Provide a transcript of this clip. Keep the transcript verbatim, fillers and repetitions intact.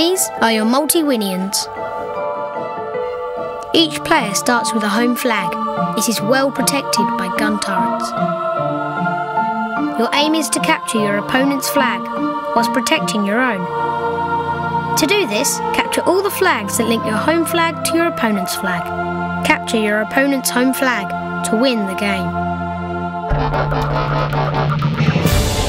These are your Multiwinians. Each player starts with a home flag. It is well protected by gun turrets. Your aim is to capture your opponent's flag whilst protecting your own. To do this, capture all the flags that link your home flag to your opponent's flag. Capture your opponent's home flag to win the game.